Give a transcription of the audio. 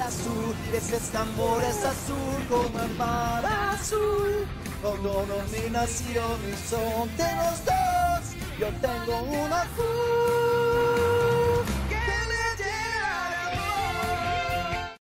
azul, este amor es azul como el mar azul. Con denominación y son de los dos, yo tengo un azul.